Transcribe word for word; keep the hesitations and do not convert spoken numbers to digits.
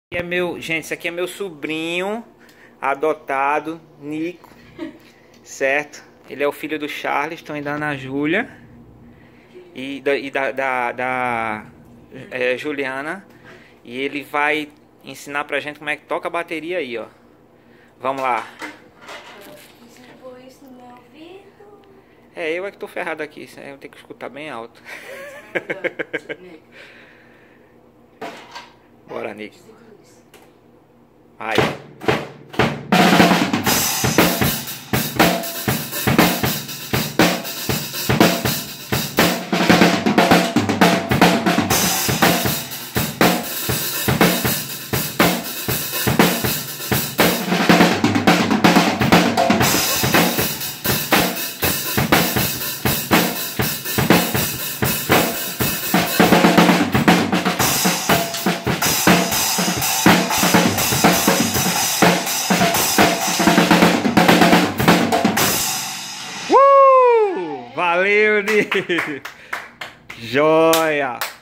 É meu, gente, esse aqui é meu sobrinho adotado, Nico, certo? Ele é o filho do Charleston e da Ana Júlia e da, e da, da, da é, Juliana. E ele vai ensinar pra gente como é que toca a bateria aí, ó. Vamos lá. É, eu é que tô ferrado aqui, eu tenho que escutar bem alto. Bora, Nico. Vai. Valeu, Nico! Joia!